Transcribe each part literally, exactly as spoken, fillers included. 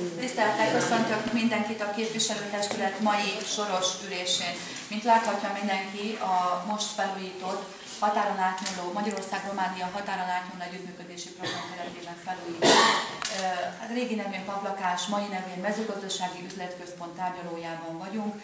Tisztelettel köszöntök mindenkit a képviselőtestület mai soros ülésén. Mint láthatja mindenki, a most felújított határon átnyúló, Magyarország-Románia határon átnyúló együttműködési program keretében felújított. A régi nevén Paplakás, mai nevén Mezőgazdasági Üzletközpont tárgyalójában vagyunk.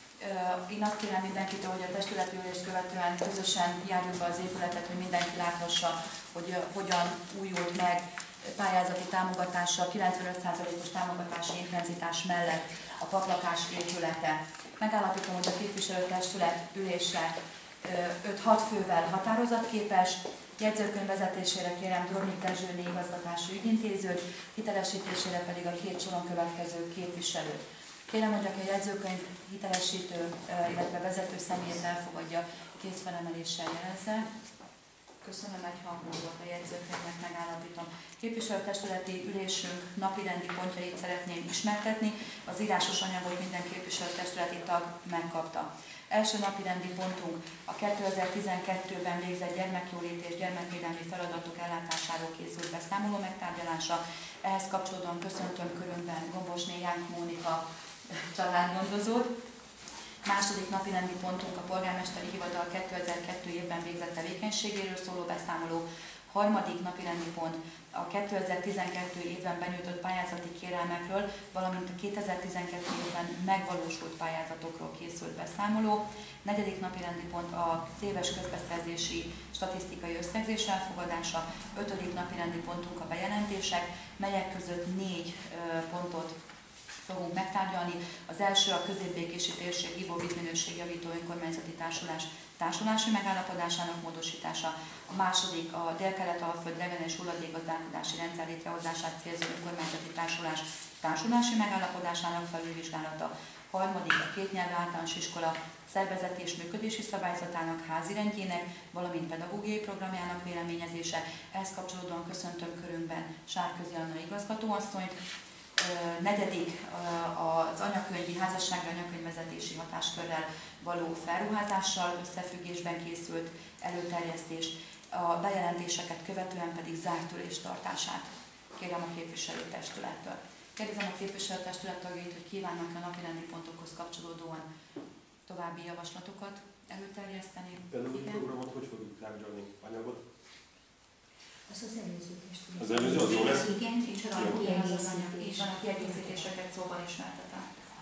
Én azt kérem mindenkitől, hogy a testületülést követően közösen járjuk be az épületet, hogy mindenki láthassa, hogy hogyan újult meg pályázati támogatással, kilencvenöt százalékos támogatási intenzitás mellett a Paplakás épülete. Megállapítom, hogy a képviselőtestület ülése öt-hat fővel határozatképes, jegyzőkönyv vezetésére kérem Drobnyik Dezsőné igazgatási ügyintézőt, hitelesítésére pedig a két soron következő képviselőt. Kérem, hogy aki a jegyzőkönyv hitelesítő, illetve vezető személyét elfogadja, kézfelemeléssel jelezze. Köszönöm, egy hangú volt a jegyzőkönyvnek, megállapítom. Képviselőtestületi ülésünk napirendi pontjait szeretném ismertetni. Az írásos anyagot minden képviselőtestületi tag megkapta. Első napirendi pontunk a kétezer-tizenkettőben végzett gyermekjólét és gyermekvédelmi feladatok ellátásáról készült beszámoló megtárgyalása. Ehhez kapcsolódóan köszöntöm körünkben Gombosné Jánk Mónika családgondozót. Második napirendi pontunk a polgármesteri hivatal kétezer-kettő évben végzett tevékenységéről szóló beszámoló. Harmadik napirendi pont a kétezer-tizenkettő évben benyújtott pályázati kérelmekről, valamint a kétezer-tizenkettő évben megvalósult pályázatokról készült beszámoló. Negyedik napirendi pont az éves közbeszerzési statisztikai összegzés elfogadása. Ötödik napirendi pontunk a bejelentések, melyek között négy pontot fogunk megtárgyalni. Az első a középbékési térség ivóvízminőségjavító önkormányzati társulás társulási megállapodásának módosítása, a második a Dél-Kelet-Alföld regenes hulladékgazdálkodási rendszer létrehozását célzó önkormányzati társulás társulási megállapodásának felülvizsgálata, harmadik a kétnyelvű általános iskola szervezeti és működési szabályzatának házirendjének, valamint pedagógiai programjának véleményezése. Ehhez kapcsolódóan köszöntöm körünkben Sárközi Anna igazgatóasszonyt. Negyedik az anyakönyvi, házassági anyakönyvvezetési hatáskörrel való felruházással összefüggésben készült előterjesztés, a bejelentéseket követően pedig zárt ülés tartását kérem a képviselőtestülettől. Kérdezem a képviselőtestület tagjait, hogy kívánnak a napirendi pontokhoz kapcsolódóan további javaslatokat előterjeszteni. Pedagógiai programot hogy fogjuk tárgyalni? Anyagot? Az az előző testület. Az előző az jó lesz? Igen, és a kiegészítés. Van a kiegészítéseket szóban ismertetem.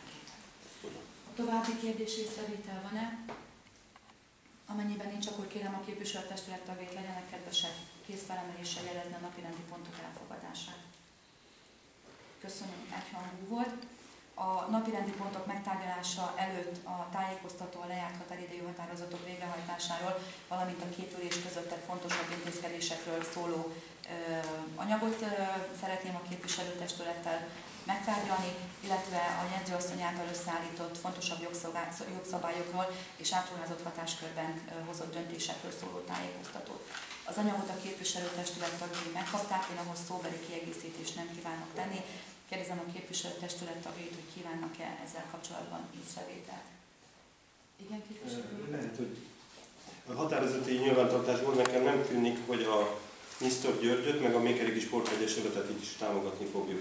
A további kérdés észrevétel van-e? Amennyiben nincs, akkor kérem a képviselőtestület tagjait legyenek kedvesek kézfelemeléssel jelezni a napirendi pontok elfogadását. Köszönöm, egyhangú volt. A napirendi pontok megtárgyalása előtt a tájékoztató a lejárt határidejű határozatok végrehajtásáról, valamint a két ülés közöttek fontosabb intézkedésekről szóló ö, anyagot ö, szeretném a képviselőtestülettel megtárgyalni, illetve a jegyzőasszony által összeállított fontosabb jogszabályokról és átruházott hatáskörben ö, hozott döntésekről szóló tájékoztatót. Az anyagot a képviselőtestület tagjai megkapták, én ahhoz szóbeli kiegészítést nem kívánok tenni. Kérdezem a képviselőtestület tagjait, hogy kívánnak-e ezzel kapcsolatban észrevételt. Igen, képviselő? Lehet, hogy a határozati nyilvántartásból nekem nem tűnik, hogy a Nisztor Györgyöt, meg a Mékerigi Sportegyesületet így is támogatni fogjuk.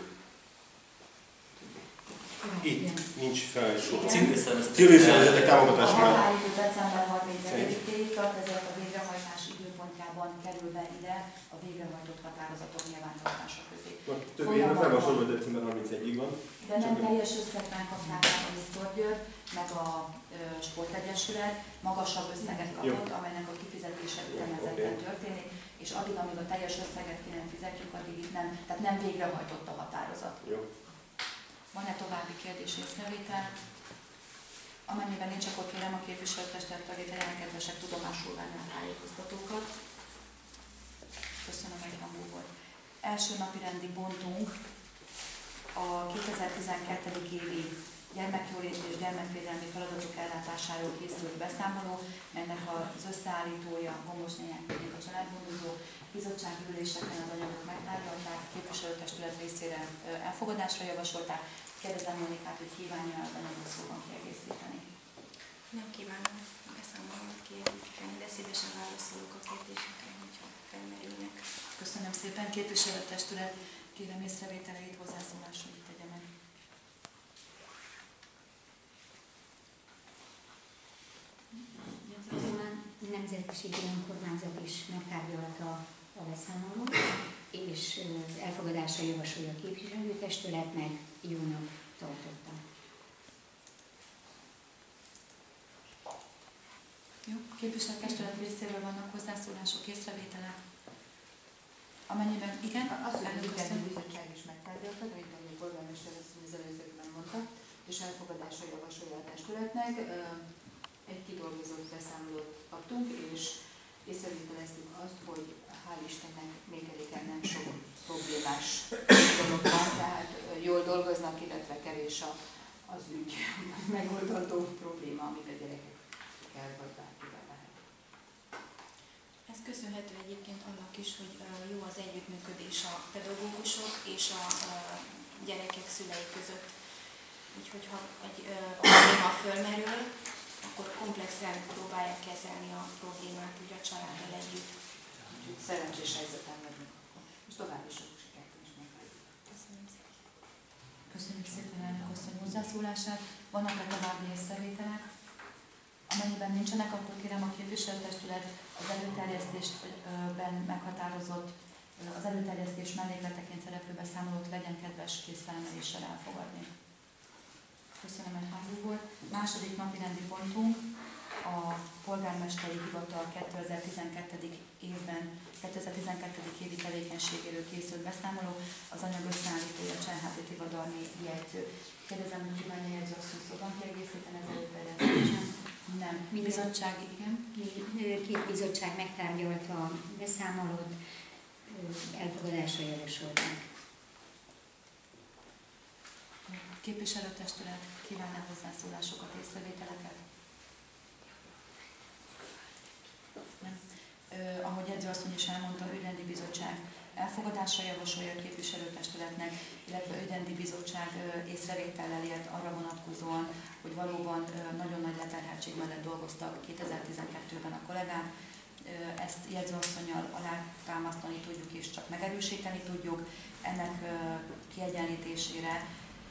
Itt nincs felsor. Civil szervezetek támogatása. A határidő december harmincegyedikéig tart, ezért a végrehajtás időpontjában kerül be ide a végrehajtott határozatok nyilvántartása közé. Többé fel van sorolva, december harmincegyedikéig van. De nem teljes összegben kapták a Nisztor György, meg a ö, Sportegyesület magasabb összeget kapott, jó, amelynek a kifizetése ütemezetten történik, és addig, amíg a teljes összeget ki nem fizetjük, addig itt nem, tehát nem végrehajtott a határozat. Jó. Van-e további kérdés észrevétel? Amennyiben nincs, akkor kérem a képviselőtestület tagjait, legyenek kedvesek tudomásul venni a tájékoztatókat. Köszönöm, hogy hangú volt. Első napi rendi pontunk a kétezer-tizenkettő évi gyermekjólét és gyermekvédelmi feladatok ellátásáról készült beszámoló, melynek az összeállítója Gombosné Jánk Mónika a családgondozó. Bizottsági üléseken az anyagok megtárgyalták, képviselőtestület részére elfogadásra javasolták. Kérdezem Mónikát, hogy kívánja az anyagot szóban kiegészíteni. Nem kívánom beszámolót kiegészíteni, de szívesen válaszolok a kérdésekre, hogyha felmerülnek. Köszönöm szépen. Képviselőtestület, kérem észrevételeit, hozzászólásait tegye meg. Nemzetiségi Önkormányzat is megtárgyalta a beszámolót, és elfogadásra javasolja a képviselőtestületnek, jónak tartotta. Jó, képviselőtestület részéről vannak hozzászólások, észrevételek. Amennyiben igen, az, hogy elnök a asszony. bizottság is megtárgyalta, amit a polgármester asszony az előzőkben mondta, és elfogadásra javasolja a testületnek. Egy kidolgozott beszámolót kaptunk, és észrevételeztük azt, hogy hál' Istennek még elég nem sok problémás dolog van, tehát jól dolgoznak, illetve kevés a, az ügy megoldható probléma, amit a gyerekekkel vagy bárkivel lehet. Ez köszönhető egyébként annak is, hogy jó az együttműködés a pedagógusok és a gyerekek szülei között. Úgyhogy ha egy probléma fölmerül, akkor komplexen próbálják kezelni a problémát úgy a családdal együtt. Úgyhogy szerencsés helyzeten vagyunk. És további sok sikert is megvárjuk. Köszönöm szépen. Köszönjük szépen elnök asszony hozzászólását. Vannak-e további észrevételek? Amennyiben nincsenek, akkor kérem a képviselőtestület az előterjesztésben meghatározott, az előterjesztés mellékleteként szereplő beszámolót legyen kedves kézfelemeléssel elfogadni. Köszönöm, egy hangú volt. Második napi rendi pontunk a polgármesteri hivatal kétezer-tizenkettő évben, kétezer-tizenkettő évi tevékenységéről készült beszámoló, az anyag összeállítója Cserháti Tivadar jegyző. Kérdezem, hogy kívánja jegyzőasszony szóban kiegészíteni az előterjesztésen? Nem. Bizottság, igen. Két bizottság megtárgyalta a beszámolót, elfogadásra javasolták. Képviselőtestület kívánná hozzászólásokat, észrevételeket? Nem. Ö, ahogy edzőasszony is elmondta, a ügyrendi bizottság elfogadásra javasolja a képviselőtestületnek, illetve a ügyrendi bizottság ö, észrevétellel élt arra vonatkozóan, hogy valóban ö, nagyon nagy leterheltség mellett dolgoztak kétezer-tizenkettőben a kollégák. Ö, ezt jegyzőasszonnyal alátámasztani tudjuk és csak megerősíteni tudjuk. Ennek ö, kiegyenlítésére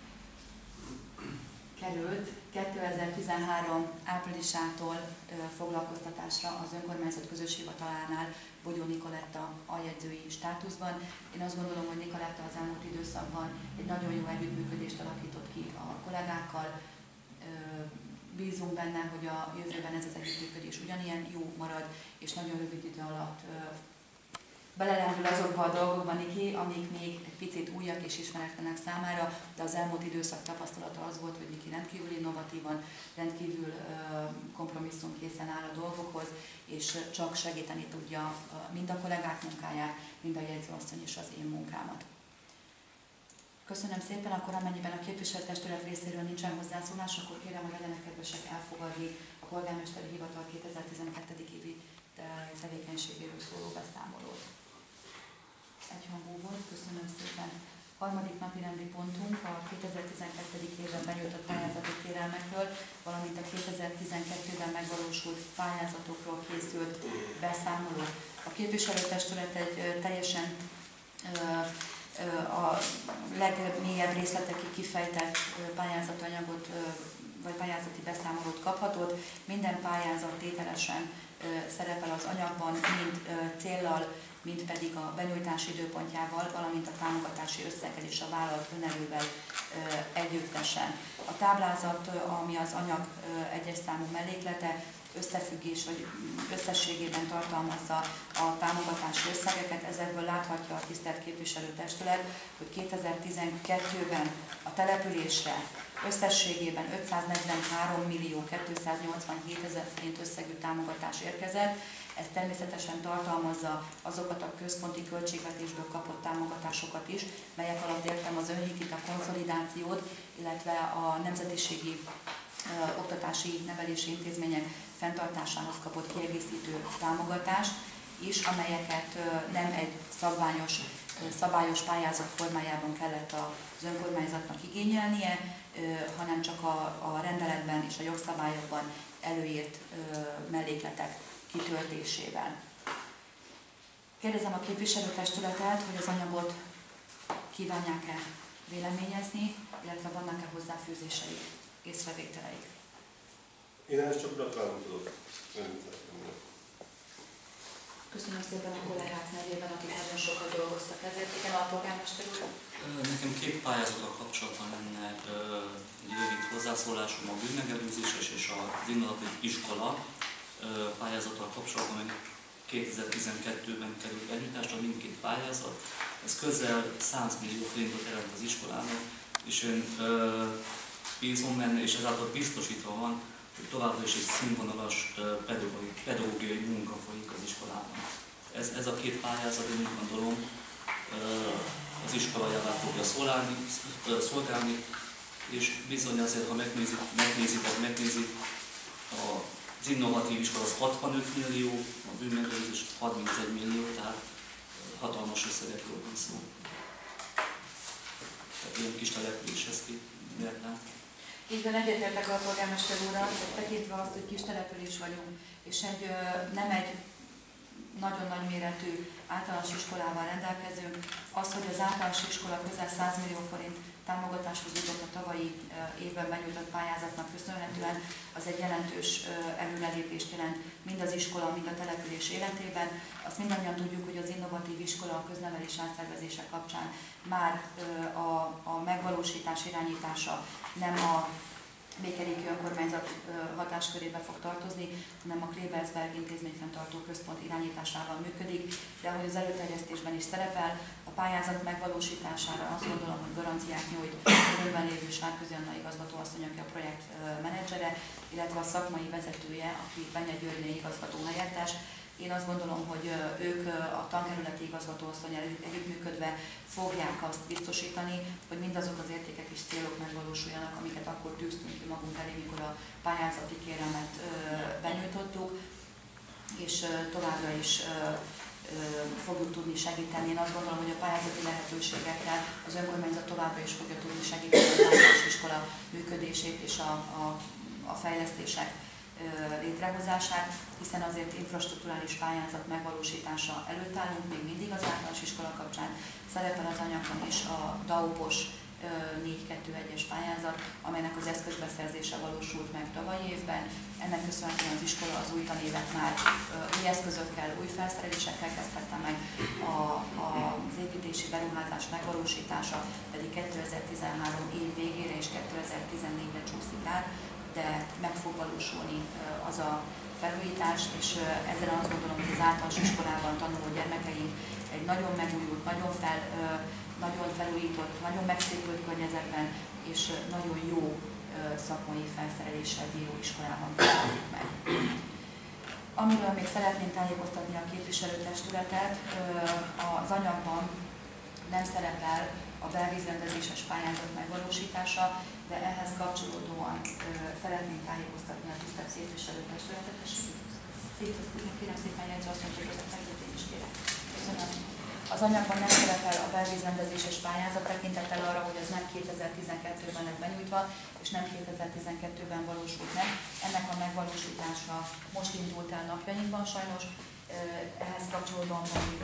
került kétezer-tizenhárom áprilisától ö, foglalkoztatásra az önkormányzat közös hivatalánál Bogyó Nikoletta aljegyzői státuszban. Én azt gondolom, hogy Nikoletta az elmúlt időszakban egy nagyon jó együttműködést alakított ki a kollégákkal. Ö, bízunk benne, hogy a jövőben ez az együttműködés ugyanilyen jó marad, és nagyon rövid idő alatt ö, belelendül azokba a dolgokban, Niki, amik még egy picit újak és ismeretlenek számára, de az elmúlt időszak tapasztalata az volt, hogy Niki rendkívül innovatívan, rendkívül kompromisszuмкészen áll a dolgokhoz, és csak segíteni tudja mind a kollégák munkáját, mind a jegyzőasszony és az én munkámat. Köszönöm szépen, akkor amennyiben a képviselőtestület részéről nincsen hozzászólás, akkor kérem, hogy legyenek kedvesek elfogadni a polgármesteri hivatal kétezer-tizenkettő évi tevékenységéről szóló beszámolót. Egyhangú volt, köszönöm szépen. Harmadik napi rendi pontunk a kétezer-tizenkettő évben benyújtott pályázati kérelmekről, valamint a kétezer-tizenkettőben megvalósult pályázatokról készült beszámoló. A képviselőtestület egy teljesen a legmélyebb részletekig kifejtett pályázatanyagot vagy pályázati beszámolót kaphatod. Minden pályázat tételesen szerepel az anyagban, mind céllal, mind pedig a benyújtási időpontjával, valamint a támogatási összeggel és a vállalat önerővel együttesen. A táblázat, ami az anyag egyes számú melléklete, összefüggés vagy összességében tartalmazza a támogatási összegeket. Ezekből láthatja a tisztelt képviselőtestület, hogy kétezer-tizenkettőben a településre összességében ötszáznegyvenhárom millió kétszáznyolcvanhét ezer forint összegű támogatás érkezett. Ez természetesen tartalmazza azokat a központi költségvetésből kapott támogatásokat is, melyek alatt értem az önhikit, a konszolidációt, illetve a nemzetiségi ö, oktatási nevelési intézmények fenntartásához kapott kiegészítő támogatást is, amelyeket ö, nem egy szabványos, ö, szabályos pályázat formájában kellett az önkormányzatnak igényelnie, ö, hanem csak a, a rendeletben és a jogszabályokban előírt ö, mellékletek kitöltésével. Kérdezem a képviselőtestületet, hogy az anyagot kívánják-e véleményezni, illetve vannak-e hozzáfűzéseik, észrevételeik. Én ezt csak gratulálni tudok. Köszönöm szépen a kollégák nevében, akik nagyon sokat dolgoztak ezért. Igen, alpolgármester úr. Nekem két pályázattal kapcsolatban lenne egy rövid hozzászólásom, a bűnmegelőzéses és az innovatív iskola pályázattal kapcsolatban, meg kétezer-tizenkettőben került benyújtásra mindkét pályázat. Ez közel száz millió forintot jelent az iskolának, és én bízom benne, és ezáltal biztosítva van, hogy továbbra is egy színvonalas pedagógiai, pedagógiai munka folyik az iskolában. Ez, ez a két pályázat, én úgy gondolom, az iskola javát fogja szolgálni, szolgálni, és bizony azért, ha megnézik, megnézitek, megnézik, az innovatív iskola az hatvanöt millió, a bűnmegelőzés az harmincegy millió, tehát hatalmas összegekről van szó. Tehát ilyen kis településhez képzelhetően. Így van, egyetértek a polgármester úrral, hogy tekintve azt, hogy kis település vagyunk, és egy, nem egy nagyon nagy méretű általános iskolával rendelkezünk, az, hogy az általános iskola közel száz millió forint támogatáshoz jutott a tavalyi évben benyújtott pályázatnak köszönhetően, az egy jelentős előrelépést jelent mind az iskola, mind a település életében. Azt mindannyian tudjuk, hogy az innovatív iskola a köznevelés átszervezése kapcsán már a, a megvalósítás irányítása nem a Békeréki önkormányzat hatáskörébe fog tartozni, hanem a Klebersberg intézményfenntartó központ irányításával működik, de ahogy az előterjesztésben is szerepel, a pályázat megvalósítására azt gondolom, hogy garanciát nyújt a körülben lévő Sárközi Anna igazgatóasszony, aki a projekt menedzsere, illetve a szakmai vezetője, aki Benya Györgyné igazgató helyettes. Én azt gondolom, hogy ők a tankerületi igazgatóasszonnyal együttműködve fogják azt biztosítani, hogy mindazok az értékek és célok megvalósuljanak, amiket akkor tűztünk ki magunk elé, mikor a pályázati kérelmet benyújtottuk, és továbbra is fogjuk tudni segíteni. Én azt gondolom, hogy a pályázati lehetőségekkel az önkormányzat továbbra is fogja tudni segíteni az általános iskola működését és a, a, a fejlesztések létrehozását, hiszen azért infrastrukturális pályázat megvalósítása előtt állunk, még mindig az általános iskola kapcsán szerepel az anyagban is a dé á o pos négy kettő egyes pályázat, amelynek az eszközbeszerzése valósult meg tavalyi évben. Ennek köszönhetően az iskola az új tanévet már új eszközökkel, új felszerelésekkel kezdhette meg, a, a, az építési beruházás megvalósítása pedig kétezer-tizenhárom év végére és kétezer-tizennégyre csúszik át, de meg fog valósulni az a felújítás, és ezzel azt gondolom, hogy az általános iskolában tanuló gyermekeink egy nagyon megújult, nagyon, fel, nagyon felújított, nagyon megszépült környezetben és nagyon jó szakmai felszereléssel bíró iskolában tanuljuk meg. Amiről még szeretném tájékoztatni a képviselőtestületet, az anyagban nem szerepel a belvízrendezéses pályázat megvalósítása, de ehhez kapcsolódóan ö, szeretnénk tájékoztatni a tisztelt képviselőtestületet, és szétöztünk, kérem szépen jegyző azt mondja, hogy a én is kérek. Köszönöm. Az anyagban nem szerepel a belvízrendezéses pályázat tekintettel arra, hogy ez nem kétezer-tizenkettőben lett benyújtva, és nem kétezer-tizenkettőben valósult meg. Ennek a megvalósítása most indult el napjainkban sajnos, ehhez kapcsolódóan pedig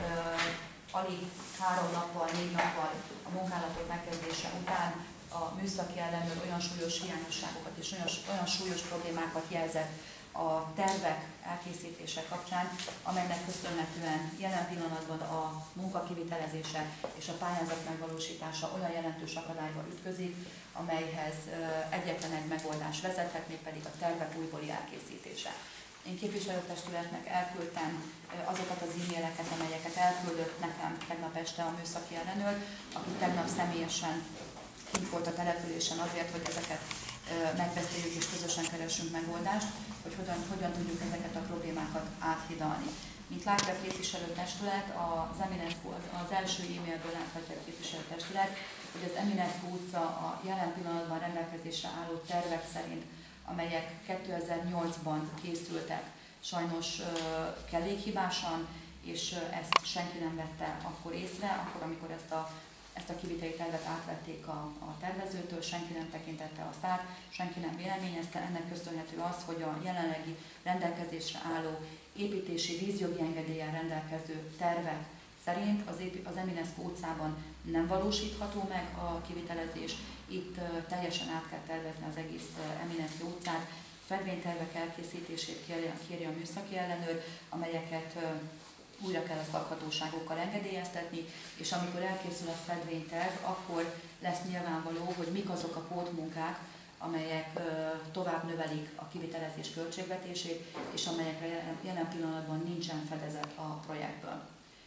alig három nappal, négy nappal a munkálatok megkezdése után a műszaki ellenőr olyan súlyos hiányosságokat és olyan, olyan súlyos problémákat jelzett a tervek elkészítése kapcsán, amelynek köszönhetően jelen pillanatban a munka kivitelezése és a pályázat megvalósítása olyan jelentős akadályba ütközik, amelyhez egyetlen egy megoldás vezethet, mégpedig a tervek újbóli elkészítése. Én képviselőtestületnek elküldtem azokat az e-maileket, amelyeket elküldött nekem tegnap este a műszaki ellenőr, aki tegnap személyesen kint volt a településen azért, hogy ezeket megbeszéljük és közösen keressünk megoldást, hogy hogyan, hogyan tudjuk ezeket a problémákat áthidalni. Mint látja a képviselőtestület, az Eminescu, az első e-mailből láthatja a képviselőtestület, hogy az Eminescu utca a jelen pillanatban rendelkezésre álló tervek szerint, amelyek kétezer-nyolcban készültek, sajnos kellékhibásan, és ezt senki nem vette akkor észre, akkor, amikor ezt a, ezt a kiviteli tervet átvették a, a tervezőtől, senki nem tekintette azt át, senki nem véleményezte. Ennek köszönhető az, hogy a jelenlegi rendelkezésre álló építési vízjogi engedéllyel rendelkező tervek szerint az, az Eminescu utcában nem valósítható meg a kivitelezés. Itt uh, teljesen át kell tervezni az egész uh, Eminescu utcát. Fedvénytervek elkészítését kéri, kéri a műszaki ellenőr, amelyeket uh, újra kell a szakhatóságokkal engedélyeztetni, és amikor elkészül a fedvényterv, akkor lesz nyilvánvaló, hogy mik azok a pótmunkák, amelyek tovább növelik a kivitelezés költségvetését, és amelyekre jelen pillanatban nincsen fedezet a projektből.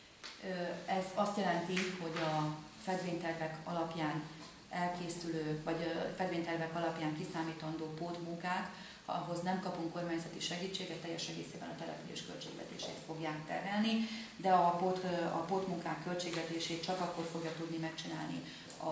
Ez azt jelenti, hogy a fedvénytervek alapján elkészülő, vagy fedvénytervek alapján kiszámítandó pótmunkák, ahhoz nem kapunk kormányzati segítséget, teljes egészében a település költségvetését fogják terhelni, de a, pót, a pótmunkák költségvetését csak akkor fogja tudni megcsinálni a,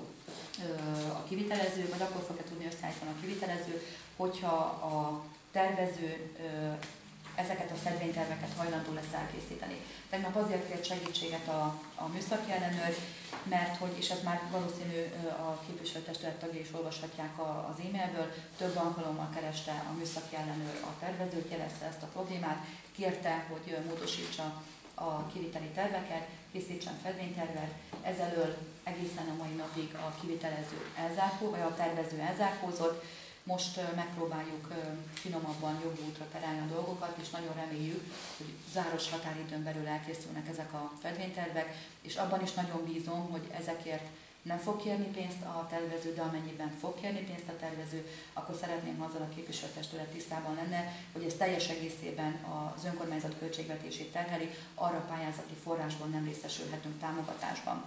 a kivitelező, vagy akkor fogja tudni összeállítani a kivitelező, hogyha a tervező ezeket a fedvényterveket hajlandó lesz elkészíteni. Tegnap azért kért segítséget a, a műszaki ellenőr, mert hogy, és ez már valószínű a képviselőtestület tagjai is olvashatják az e-mailből, több alkalommal kereste a műszaki ellenőr a tervezőt, jelezte ezt a problémát, kérte, hogy módosítsa a kiviteli terveket, készítsen fedvénytervet, ezelől egészen a mai napig a kivitelező elzárkó, vagy a tervező elzárkózott. Most megpróbáljuk finomabban, jobb útra terelni a dolgokat, és nagyon reméljük, hogy záros határidőn belül elkészülnek ezek a fedvénytervek, és abban is nagyon bízom, hogy ezekért nem fog kérni pénzt a tervező, de amennyiben fog kérni pénzt a tervező, akkor szeretném, ha azzal a képviselőtestület tisztában lenne, hogy ez teljes egészében az önkormányzat költségvetését terheli, arra pályázati forrásban nem részesülhetünk támogatásban.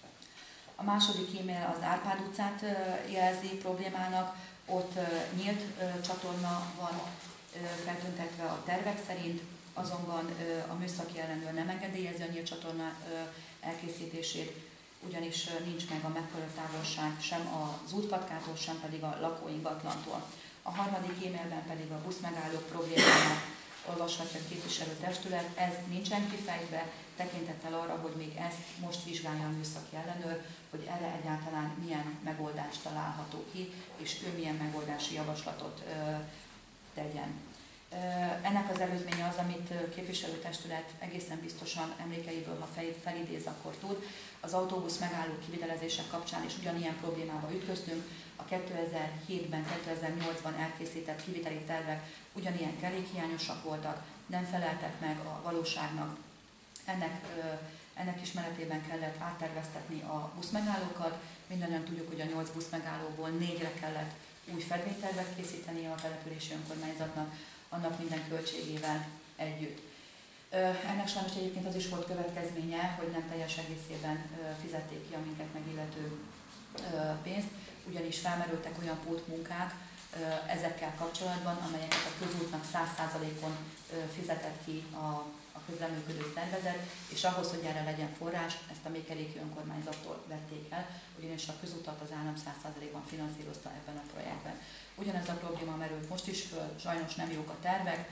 A második e-mail az Árpád utcát jelzi problémának. Ott nyílt csatorna van feltüntetve a tervek szerint, azonban a műszaki ellenőr nem engedélyezi a nyílt csatorna elkészítését, ugyanis nincs meg a megfelelő távolság sem az útpatkától, sem pedig a lakóingatlantól. A harmadik e-mailben pedig a buszmegállók problémáját olvashatja a képviselőtestület, ez nincsen kifejtve, tekintettel arra, hogy még ezt most vizsgálja a műszaki ellenőr, hogy erre egyáltalán milyen megoldást található ki, és ő milyen megoldási javaslatot ö, tegyen. Ö, ennek az előzménye az, amit képviselőtestület egészen biztosan emlékeiből, ha fel, felidéz, akkor tud. Az autóbusz megálló kivitelezések kapcsán is ugyanilyen problémába ütköztünk. A kétezer-hétben, kétezer-nyolcban elkészített kiviteli tervek ugyanilyen kellékhiányosak voltak, nem feleltek meg a valóságnak. Ennek, ennek ismeretében kellett átterveztetni a buszmegállókat. Mindannyian tudjuk, hogy a nyolc buszmegállóból négyre kellett új fedvénytervet készíteni a települési önkormányzatnak, annak minden költségével együtt. Ennek sajnos egyébként az is volt következménye, hogy nem teljes egészében fizették ki a minket megillető pénzt, ugyanis felmerültek olyan pótmunkák ezekkel kapcsolatban, amelyeket a közútnak száz százalékon fizetett ki a, a közreműködő szervezet, és ahhoz, hogy erre legyen forrás, ezt a Mékeréki önkormányzattól vették el, ugyanis a közutat az állam száz százalékban finanszírozta ebben a projektben. Ugyanez a probléma merült most is föl, sajnos nem jók a tervek,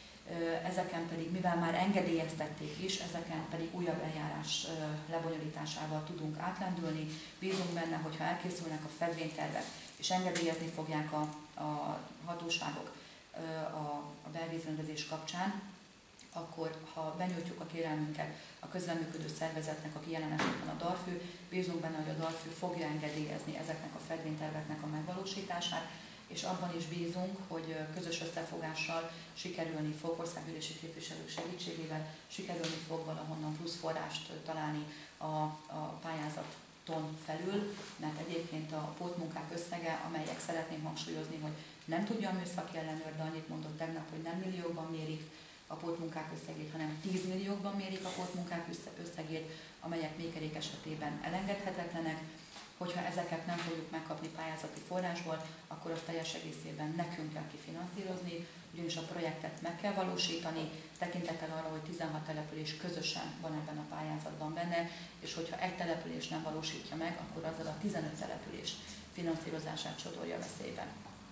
ezeken pedig, mivel már engedélyeztették is, ezeken pedig újabb eljárás lebonyolításával tudunk átlendülni. Bízunk benne, hogyha elkészülnek a fedvénytervek, és engedélyezni fogják a, a hatóságok a, a belvízrendezés kapcsán, akkor ha benyújtjuk a kérelmünket a közreműködő szervezetnek, aki jelen esetben a Darfű, bízunk benne, hogy a Darfű fogja engedélyezni ezeknek a fedvényterveknek a megvalósítását, és abban is bízunk, hogy közös összefogással sikerülni fog, országgyűlési képviselők segítségével, sikerülni fog valahonnan plusz forrást találni a, a pályázaton felül, mert egyébként a pótmunkák összege, amelyek szeretném hangsúlyozni, hogy nem tudja a műszaki ellenőr, de annyit mondott tegnap, hogy nem milliókban mérik a pótmunkák összegét, hanem tíz milliókban mérik a pótmunkák összegét, amelyek Mékerék esetében elengedhetetlenek. Hogyha ezeket nem fogjuk megkapni pályázati forrásból, akkor azt teljes egészében nekünk kell kifinanszírozni, ugyanis a projektet meg kell valósítani, tekintettel arra, hogy tizenhat település közösen van ebben a pályázatban benne, és hogyha egy település nem valósítja meg, akkor azzal a tizenöt település finanszírozását sodorja veszélybe.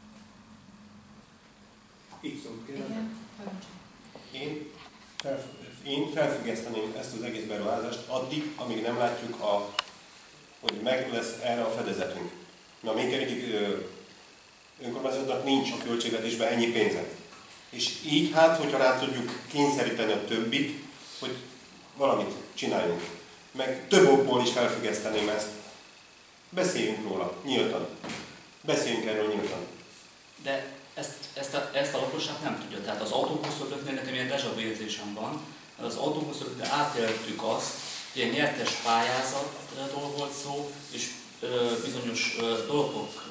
Így szólt kérem. Én, felf én felfüggeszteném ezt az egész beruházást addig, amíg nem látjuk, a, hogy meg lesz erre a fedezetünk. Na, még egyik önkormányzatnak nincs a költségvetésben ennyi pénzet. És így hát, hogyha rá tudjuk kényszeríteni a többit, hogy valamit csináljunk. Meg több okból is felfüggeszteném ezt. Beszéljünk róla, nyíltan. Beszéljünk erről nyíltan. De ezt, ezt, a, ezt a lakosság nem tudja. Tehát az autóbuszról nekem ilyen déjà vu érzésem van, Az autóbuszról de átéltük azt, hogy egy nyertes pályázatról volt szó, és bizonyos dolgok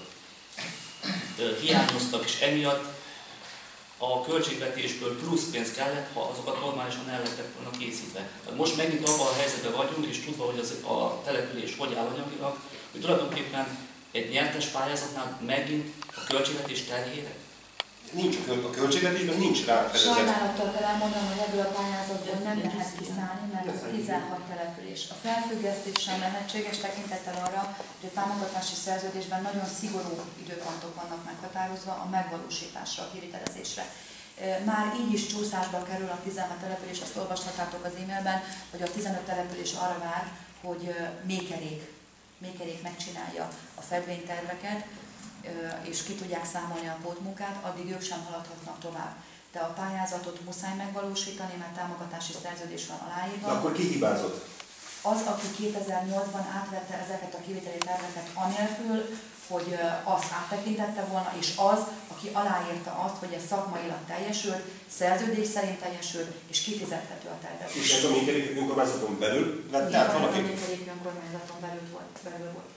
hiányoztak, és emiatt a költségvetésből plusz pénz kellett, ha azokat normálisan el lettek volna készítve. Most megint abban a helyzetben vagyunk, és tudva, hogy az a település hogy áll anyagilag, hogy tulajdonképpen egy nyertes pályázatnál megint a költségvetés terhére. Nincs a költségvetésben, nincs rá fedezet. Sajnálattal kell elmondanom, hogy ebből a pályázatból nem lehet kiszállni, mert tizenhat település. A felfüggesztés sem lehetséges tekintettel arra, hogy a támogatási szerződésben nagyon szigorú időpontok vannak meghatározva a megvalósításra, a kivitelezésre. Már így is csúszásba kerül a tizenhat település, azt olvashatjátok az e-mailben, hogy a tizenöt település arra vár, hogy Mékerék, Mékerék megcsinálja a fedvényterveket, és ki tudják számolni a pótmunkát, addig ők sem haladhatnak tovább. De a pályázatot muszáj megvalósítani, mert támogatási szerződés van aláírva. De akkor ki hibázott? Az, aki kétezer-nyolcban átvette ezeket a kiviteli terveket anélkül, hogy azt áttekintette volna, és az, aki aláírta azt, hogy ez szakmailag teljesült, szerződés szerint teljesült, és kifizethető a tervezés. És ez a Mékerék önkormányzaton belül vett át valaki? A Mékerék önkormányzaton belül volt. Belül volt.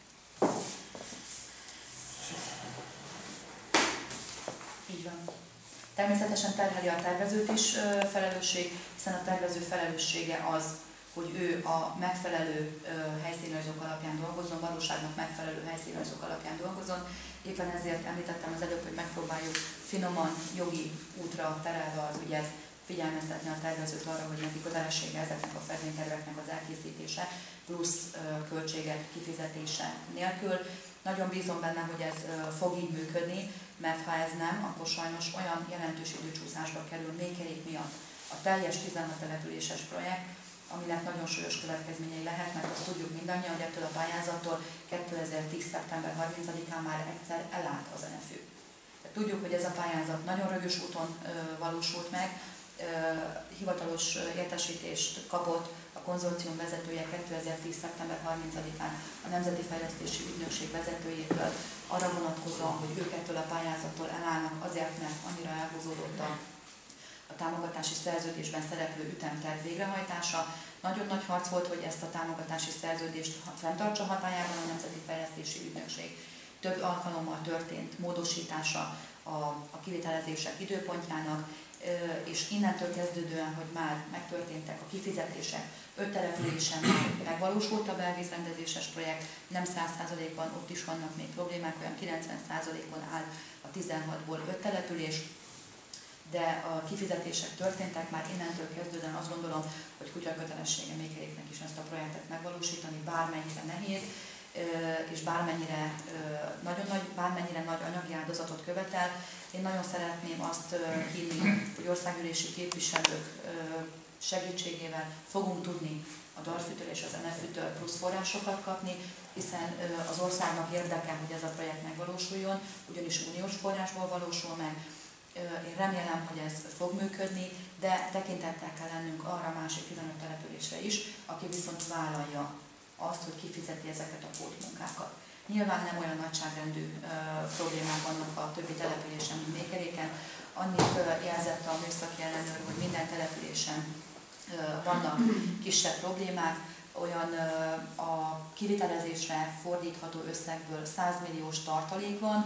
Így van. Természetesen terheli a tervezőt is felelősség, hiszen a tervező felelőssége az, hogy ő a megfelelő helyszínrajzok alapján dolgozzon, valóságnak megfelelő helyszínrajzok alapján dolgozzon. Éppen ezért említettem az előbb, hogy megpróbáljuk finoman, jogi útra terelve az ügyet, figyelmeztetni a tervezőt arra, hogy neki kötelessége ezeknek a fedvényterveknek az elkészítése, plusz költségek kifizetése nélkül. Nagyon bízom benne, hogy ez fog így működni, mert ha ez nem, akkor sajnos olyan jelentős időcsúszásba kerül Mékerék miatt a teljes tizenhat településes projekt, aminek nagyon súlyos következményei lehet, mert azt tudjuk mindannyian, hogy ettől a pályázattól kétezer-tíz. szeptember harmincadikán már egyszer elállt az en ef ü. Tudjuk, hogy ez a pályázat nagyon rögös úton ö, valósult meg, ö, hivatalos értesítést kapott a konzorcium vezetője kétezer-tíz. szeptember harmincadikán a Nemzeti Fejlesztési Ügynökség vezetőjétől arra vonatkozóan, hogy ők ettől a pályázattól elállnak azért, mert annyira elhúzódott a a támogatási szerződésben szereplő ütemterv végrehajtása. Nagyon nagy harc volt, hogy ezt a támogatási szerződést fenntartsa hatályában a Nemzeti Fejlesztési Ügynökség. Több alkalommal történt módosítása a, a kivitelezések időpontjának, és innentől kezdődően, hogy már megtörténtek a kifizetések, öt településen megvalósult a belvízrendezéses projekt, nem száz százalékban, ott is vannak még problémák, olyan kilencven százalékon áll a tizenhatból öt település, de a kifizetések történtek, már innentől kezdődően azt gondolom, hogy kutya kötelessége Mékeréknek is ezt a projektet megvalósítani, bármennyire nehéz, és bármennyire, nagyon nagy, bármennyire nagy anyagi áldozatot követel. Én nagyon szeretném azt hinni, hogy országgyűlési képviselők segítségével fogunk tudni a DARF-től és az en ef ü-től plusz forrásokat kapni, hiszen az országnak érdeke, hogy ez a projekt megvalósuljon, ugyanis uniós forrásból valósul meg. Én remélem, hogy ez fog működni, de tekintettel kell lennünk arra a másik tizenöt településre is, aki viszont vállalja azt, hogy kifizeti ezeket a pótmunkákat. Nyilván nem olyan nagyságrendű ö, problémák vannak a többi településen, mint Mékeréken. Annyit ö, jelzett a műszaki ellenőr, hogy minden településen ö, vannak kisebb problémák, olyan ö, a kivitelezésre fordítható összegből száz milliós tartalék van,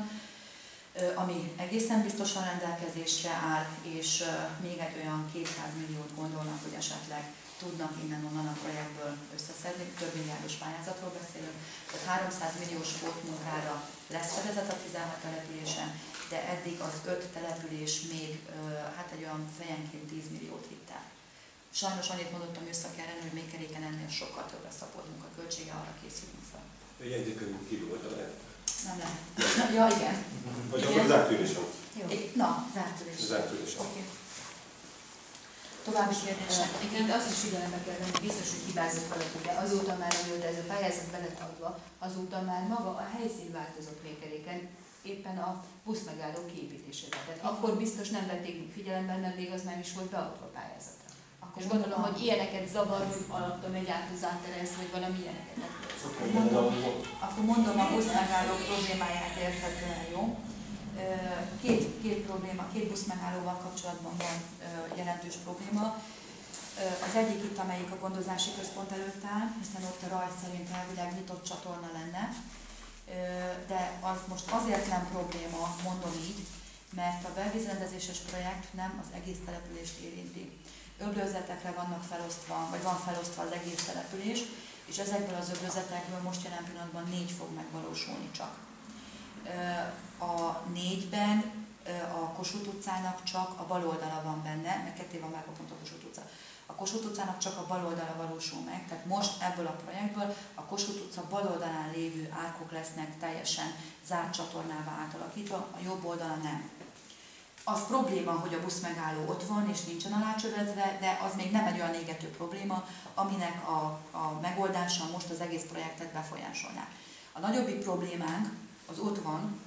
ami egészen biztosan rendelkezésre áll, és még egy olyan kétszáz milliót gondolnak, hogy esetleg tudnak innen-onnan a projektből összeszedni, több milliárdos pályázatról beszélünk, tehát háromszáz milliós pótmunkára lesz fedezet a tizenhat településen, de eddig az öt település még hát egy olyan fejenként tíz milliót vitt el. Sajnos annyit mondott a műszaki ellenőr, hogy Mékeréken ennél sokkal több lesz a pótmunka költsége, arra készülünk fel. A jegyzőkönyvünk kívül volt a lehet? Nem lehet. Ja, igen. Vagy akkor zárt ülésen? Na, zárt ülésen. Zárt ülésen. Okay. További kérdések? Igen, de azt is figyelembe kell venni, biztos, hogy hibázott valaki, de azóta már, amióta ez a pályázat be lett adva, azóta már maga a helyszín változott Mékeréken, éppen a buszmegálló kiépítésével. Tehát akkor biztos nem vették figyelembe, nem még az nem is volt beadva a pályázatra. Akkor és gondolom, hogy ilyeneket zavar, hogy alatta megy át az átteresz, vagy valami ilyeneket. Mondom, akkor mondom a buszmegálló problémáját érthetően, jó? Két, két probléma, két buszmegállóval kapcsolatban van jelentős probléma. Az egyik itt, amelyik a gondozási központ előtt áll, hiszen ott a rajz szerint elvileg nyitott csatorna lenne, de az most azért nem probléma, mondom így, mert a belvízrendezéses projekt nem az egész települést érinti. Öblözetekre vannak felosztva, vagy van felosztva az egész település, és ezekből az öblözetekből most jelen pillanatban négy fog megvalósulni csak. A négyben a Kossuth utcának csak a bal oldala van benne, mert ketté van vágva pont a Kossuth utca. A Kossuth utcának csak a bal oldala valósul meg, tehát most ebből a projektből a Kossuth utca bal oldalán lévő árkok lesznek teljesen zárt csatornává átalakítva, a jobb oldala nem. Az probléma, hogy a buszmegálló ott van és nincsen alácsövezve, de az még nem egy olyan égető probléma, aminek a, a megoldása most az egész projektet befolyásolná. A nagyobbik problémánk az ott van,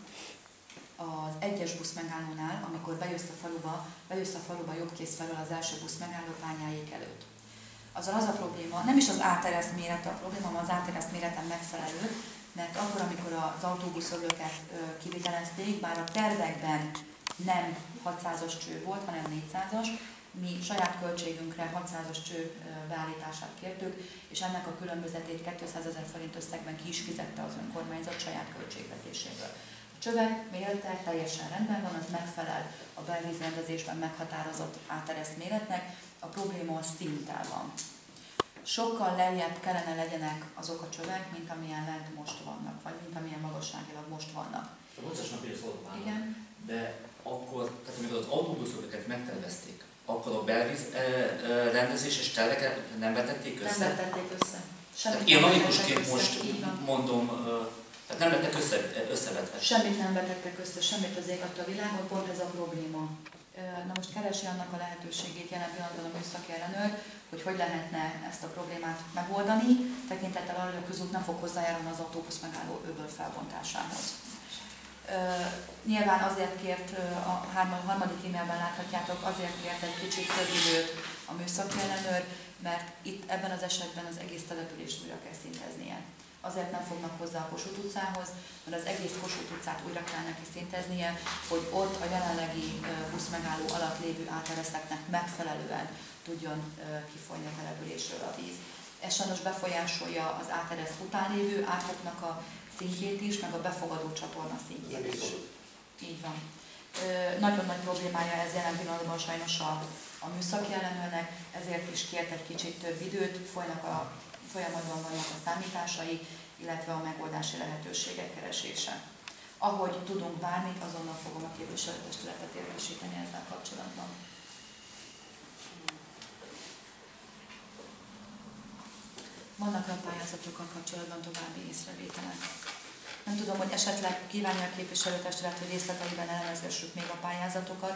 az egyes buszmegállónál, amikor bejössz a faluba, bejössz a faluba jobbkész felől az első buszmegálló pályáig előtt. Azzal az a probléma, nem is az átereszt mérete a probléma, hanem az átereszt méreten megfelelő, mert akkor, amikor az autóbuszöblöket kivitelezték, bár a tervekben nem hatszázas cső volt, hanem négyszázas, mi saját költségünkre hatszázas cső beállítását kértük, és ennek a különbözetét kétszázezer forint összegben ki is fizette az önkormányzat saját költségvetéséből. A csövek mérete teljesen rendben van, az megfelel a belvízrendezésben meghatározott átereszt méretnek, a probléma a szinttel van. Sokkal lejjebb kellene legyenek azok a csövek, mint amilyen lent most vannak, vagy mint amilyen magasságilag most vannak. Bocsássanak, hogy szóltam már. Igen. De akkor, tehát amikor az autóbuszokat megtervezték, akkor a belvíz e, e, rendezéses terveket nem vetették össze? Nem vetették össze. Tehát én laikusként most mondom, tehát nem lettek össze, összevetve. Semmit nem vetettek össze, semmit az ég adta a világon, pont ez a probléma. Na most keresi annak a lehetőségét jelen pillanatban a műszaki ellenőr, hogy hogy lehetne ezt a problémát megoldani, tekintettel arra, hogy a közút nem fog hozzájárulni az autóbusz megálló öböl felbontásához. Uh, nyilván azért kért, uh, a harmadik e-mailben láthatjátok, azért kért egy kicsit több időt a műszaki ellenőr, mert itt ebben az esetben az egész települést újra kell szinteznie. Azért nem fognak hozzá a Kossuth utcához, mert az egész Kossuth utcát újra kell neki szinteznie, hogy ott a jelenlegi uh, buszmegálló alatt lévő átereszeknek megfelelően tudjon uh, kifolyni a településről a víz. Ez sajnos befolyásolja az áteresz után lévő árkoknak a szintjét is, meg a befogadó csatorna szintjét is. Így van. Ö, nagyon nagy problémája ez jelen pillanatban sajnos a, a műszaki ellenőrnek, ezért is kért egy kicsit több időt, folynak a, folyamatban vannak a számításai, illetve a megoldási lehetőségek keresése. Ahogy tudunk bármit, azonnal fogom a képviselőtestületet értesíteni ezzel kapcsolatban. Vannak a pályázatokkal kapcsolatban további észrevételek. Nem tudom, hogy esetleg kívánja a képviselőtestület, hogy részleteiben elemezgessük még a pályázatokat.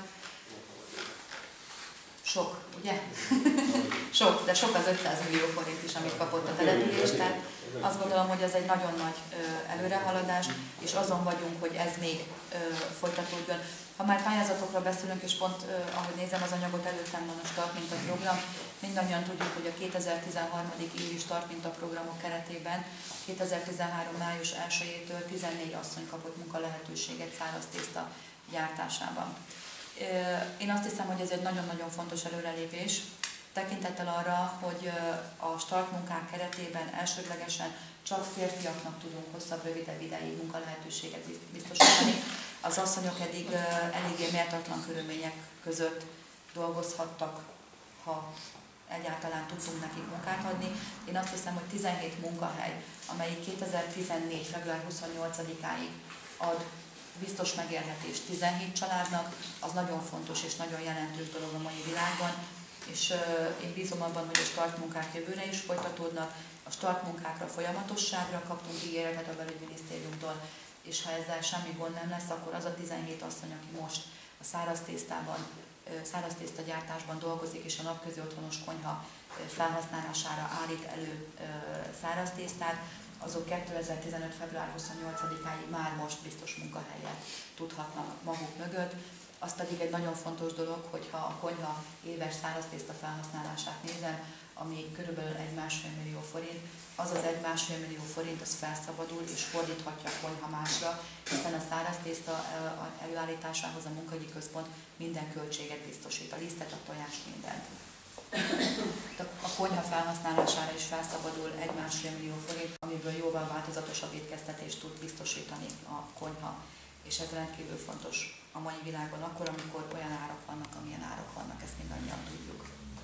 Sok, ugye? Sok, de sok az ötszáz millió forint is, amit kapott a település, tehát azt gondolom, hogy ez egy nagyon nagy ö, előrehaladás, és azon vagyunk, hogy ez még ö, folytatódjon. Ha már pályázatokról beszélünk, és pont ö, ahogy nézem az anyagot, előttem van a Start Minta program, mindannyian tudjuk, hogy a kétezer-tizenhárom. évi Start Minta programok keretében kétezer-tizenhárom. május elsejétől tizennégy asszony kapott munkalehetőséget száraztészta gyártásában. Én azt hiszem, hogy ez egy nagyon-nagyon fontos előrelépés, tekintettel arra, hogy a Start munkák keretében elsődlegesen csak férfiaknak tudunk hosszabb, rövidebb ideig munkalehetőséget biztosítani. Az asszonyok eddig eléggé méltatlan körülmények között dolgozhattak, ha egyáltalán tudtunk nekik munkát adni. Én azt hiszem, hogy tizenhét munkahely, amelyik kétezer-tizennégy. február huszonnyolcadikáig ad biztos megélhetést tizenhét családnak, az nagyon fontos és nagyon jelentős dolog a mai világban, és uh, én bízom abban, hogy a Start munkák jövőre is folytatódnak. A Start munkákra folyamatosságra kaptunk ígéretet a belügyminisztériumtól, és ha ezzel semmi gond nem lesz, akkor az a tizenhét asszony, aki most a száraztésztában, uh, száraztésztagyártásban dolgozik, és a napközi otthonos konyha uh, felhasználására állít elő uh, száraztésztát, azok kétezer-tizenöt. február huszonnyolcadikáig már most biztos munkahelyet tudhatnak maguk mögött. Az pedig egy nagyon fontos dolog, hogyha a konyha éves száraztészta felhasználását nézem, ami körülbelül egy másfél millió forint, az az egy másfél millió forint az felszabadul és fordíthatja a konyha másra, hiszen a száraztészta előállításához a munkahogyi központ minden költséget biztosít, a lisztet, a tojást, mindent. konyha felhasználására is felszabadul egy másfél millió forint, amiből jóval változatosabb étkeztetést tud biztosítani a konyha. És ez rendkívül fontos a mai világon, akkor, amikor olyan árak vannak, amilyen árak vannak, ezt mindannyian tudjuk.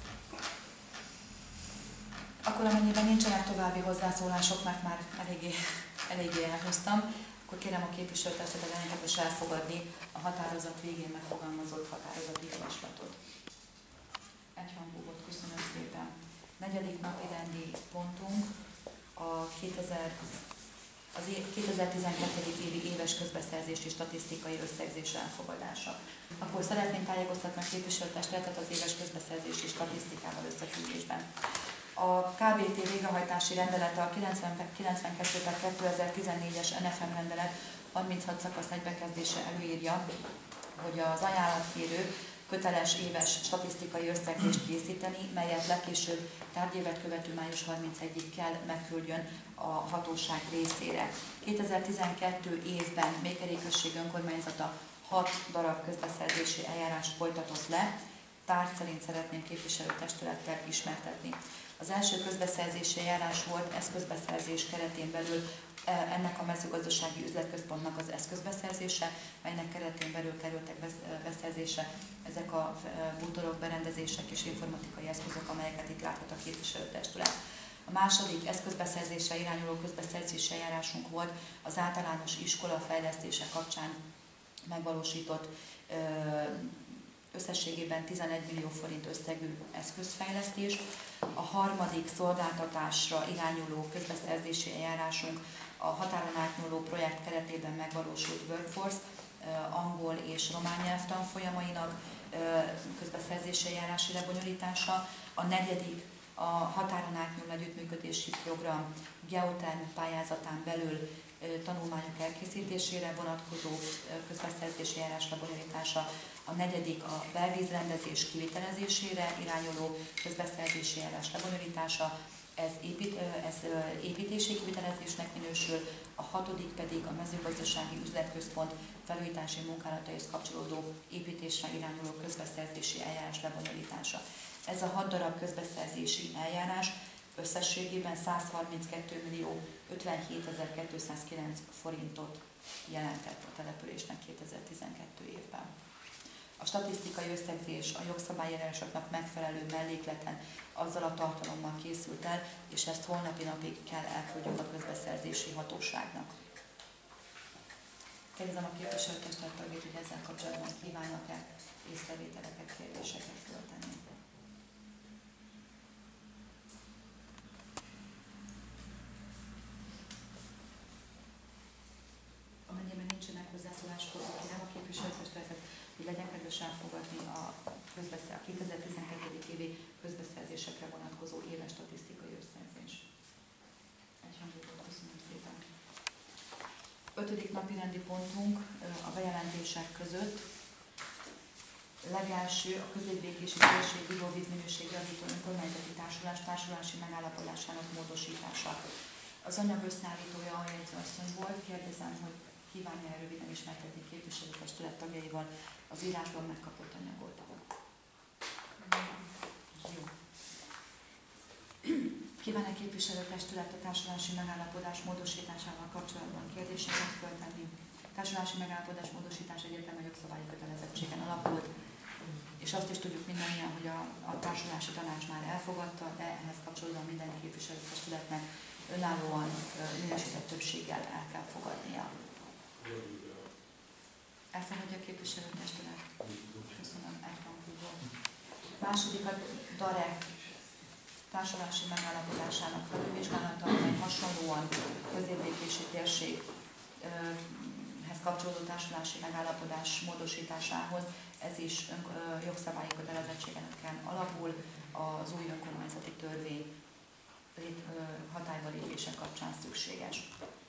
Akkor, amennyiben nincsenek további hozzászólások, mert már eléggé, eléggé elhoztam, akkor kérem a képviselőtestületet elengedés elfogadni a határozat végén megfogalmazott határozati javaslatot. Egyhangú volt, köszönöm szépen. Negyedik napi rendi pontunk a kétezer, az kétezer-tizenkettő. évi éves közbeszerzési statisztikai összegzés elfogadása. Akkor szeretném tájékoztatni a képviselőtestületet az éves közbeszerzési statisztikával összefüggésben. A ká bé té végrehajtási rendelete a kilencvenkettő per kétezer-tizennégyes en ef em rendelet harminchat szakasz egy bekezdése előírja, hogy az ajánlatkérő köteles éves statisztikai összegzést készíteni, melyet legkésőbb tárgyévet követő május harmincegyedikéig kell megküldjön a hatóság részére. kétezer-tizenkettő évben Mékeri község önkormányzata hat darab közbeszerzési eljárást folytatott le, tárgy szerint szeretném képviselőtestülettel ismertetni. Az első közbeszerzési eljárás volt eszközbeszerzés keretén belül ennek a mezőgazdasági üzletközpontnak az eszközbeszerzése, melynek keretén belül kerültek beszerzésre ezek a bútorok, berendezések és informatikai eszközök, amelyeket itt láthat a képviselőtestület. A második eszközbeszerzésre irányuló közbeszerzési eljárásunk volt az általános iskola fejlesztése kapcsán megvalósított összességében tizenegy millió forint összegű eszközfejlesztés. A harmadik szolgáltatásra irányuló közbeszerzési eljárásunk a határon átnyúló projekt keretében megvalósult Workforce angol és román nyelvtanfolyamainak közbeszerzési eljárási lebonyolítása. A negyedik a határon átnyúló együttműködési program Geoterm pályázatán belül tanulmányok elkészítésére vonatkozó közbeszerzési eljárás lebonyolítása. A negyedik a belvízrendezés kivitelezésére irányuló közbeszerzési eljárás lebonyolítása, ez, épít, ez építési kivitelezésnek minősül, a hatodik pedig a mezőgazdasági üzletközpont felújítási munkálataihoz kapcsolódó építésre irányuló közbeszerzési eljárás lebonyolítása. Ez a hat darab közbeszerzési eljárás összességében százharminckettő millió ötvenhétezer-kétszázkilenc forintot jelentett a településnek kétezer-tizenkettő évben. A statisztikai összegzés a jogszabályjárásoknak megfelelő mellékleten azzal a tartalommal készült el, és ezt holnapi napig kell elküldjük a közbeszerzési hatóságnak. Kérdezem a képviselőtestület tagjait, hogy ezzel kapcsolatban kívánnak-e észrevételeket, kérdéseket föltenni. Amennyiben nincsenek hozzászólások, kérem a képviselőtestületet, hogy legyen kedves elfogadni a, a kétezer-tizenkettő. évi közbeszerzésekre vonatkozó éves statisztikai összegzés. Egyhangúan köszönöm szépen. Ötödik napi rendi pontunk a bejelentések között. Legelső a közétbékési térség ivóvízminőség javító önkormányzati társulás társulási megállapodásának módosítása. Az anyag összeállítója a jegyző asszony volt. Kérdezem, hogy kívánja röviden ismertetni képviselőtestület tagjaival az írásban megkapott anyagot. Jó. Kíván-e képviselőtestület a társulási megállapodás módosításával kapcsolatban kérdéseket föltenni? Társulási megállapodás módosítás egyértelműen jogszabályi kötelezettségen alapult, és azt is tudjuk mindannyian, hogy a, a társulási tanács már elfogadta, de ehhez kapcsolatban minden képviselőtestületnek önállóan minősített többséggel el kell fogadnia. Elfogadja a képviselőtestület? Köszönöm, egyhangúból. Második a DAREK társulási megállapodásának felülvizsgálata, amely hasonlóan közétbékési térséghez kapcsolódó társulási megállapodás módosításához, ez is ön, jogszabályi kötelezettségeken alapul az új önkormányzati törvény hatályba lépése kapcsán szükséges.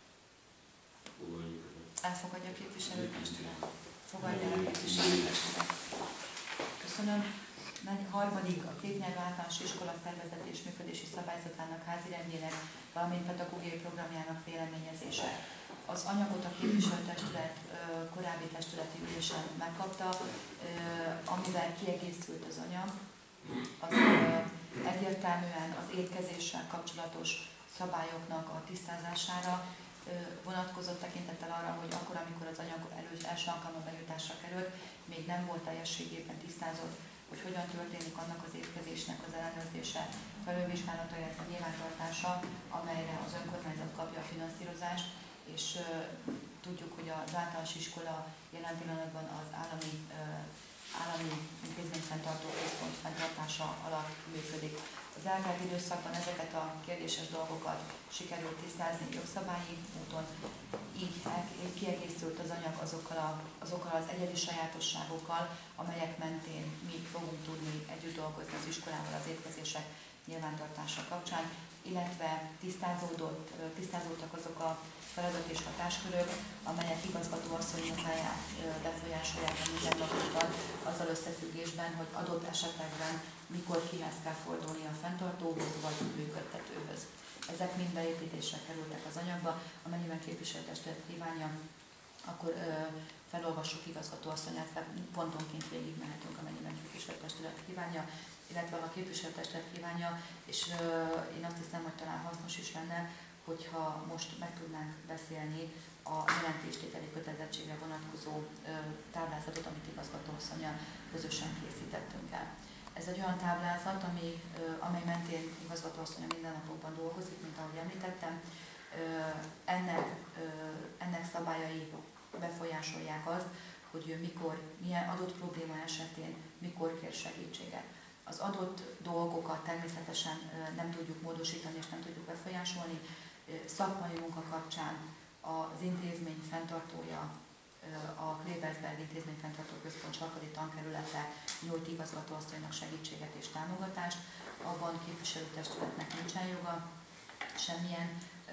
Elfogadja a képviselőtestület? Fogadja el a képviselőtestület. Köszönöm. Harmadik a kétnyelvű általános iskola szervezeti és működési szabályzatának házirendjének, valamint pedagógiai programjának véleményezése. Az anyagot a képviselőtestület korábbi testületi ülésen megkapta, amivel kiegészült az anyag. Az egyértelműen az étkezéssel kapcsolatos szabályoknak a tisztázására vonatkozott tekintettel arra, hogy akkor, amikor az anyag elő, első alkalommal benyújtásra került, még nem volt teljességében tisztázott, hogy hogyan történik annak az étkezésnek az ellenőrzése, felülvizsgálata, illetve nyilvántartása, amelyre az önkormányzat kapja a finanszírozást, és uh, tudjuk, hogy az általános iskola jelen pillanatban az állami, uh, állami intézményfenntartó központ fenntartása alatt működik. Az eltelt időszakban ezeket a kérdéses dolgokat sikerült tisztázni jogszabályi úton, így kiegészült az anyag azokkal, a, azokkal az egyedi sajátosságokkal, amelyek mentén mi fogunk tudni együtt dolgozni az iskolával az étkezések nyilvántartása kapcsán, illetve tisztázódott, tisztázódtak azok a feladat és hatáskörök, amelyek igazgatóasszony munkáját befolyásolják a mindennapokban, azzal összefüggésben, hogy adott esetekben mikor kihez kell fordulni a fenntartóhoz vagy működtetőhöz. Ezek mind beépítésre kerültek az anyagba, amennyiben képviselőtestület kívánja, akkor ö, felolvassuk igazgatóasszonyát, pontonként végigmehetünk, amennyiben képviselőtestület kívánja, illetve ha a képviselőtestület kívánja, és ö, én azt hiszem, hogy talán hasznos is lenne, hogyha most meg tudnánk beszélni a jelentéstételi kötelezettségre vonatkozó ö, táblázatot, amit igazgatóasszonnyal közösen készítettünk el. Ez egy olyan táblázat, ami, ö, amely mentén igazgatóasszonya mindennapokban dolgozik, mint ahogy említettem. Ö, ennek, ö, ennek szabályai befolyásolják azt, hogy mikor, milyen adott probléma esetén mikor kér segítséget. Az adott dolgokat természetesen nem tudjuk módosítani és nem tudjuk befolyásolni. Szakmai munka kapcsán az intézmény fenntartója, a Klebersberg intézmény fenntartó központ sarkadi tankerülete nyújt igazgatóasszonynak segítséget és támogatást. Abban képviselőtestületnek nincsen joga semmilyen,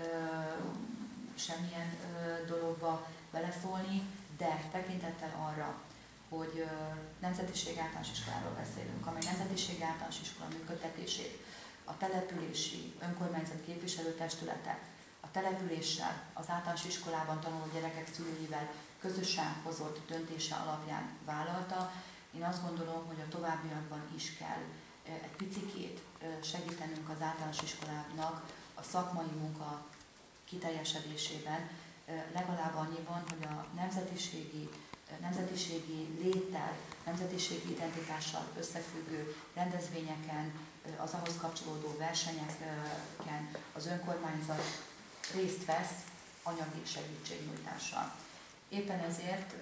semmilyen dologba beleszólni, de tekintettel arra, hogy nemzetiségi általános iskoláról beszélünk, amely nemzetiségi általános iskola működtetését a települési önkormányzat képviselőtestülete a településsel, az általános iskolában tanuló gyerekek szülőivel közösen hozott döntése alapján vállalta. Én azt gondolom, hogy a továbbiakban is kell egy picikét segítenünk az általános iskolának a szakmai munka kiteljesedésében, legalább annyiban, hogy a nemzetiségi nemzetiségi léttel, nemzetiségi identitással összefüggő rendezvényeken, az ahhoz kapcsolódó versenyeken az önkormányzat részt vesz anyagi segítségnyújtással. Éppen ezért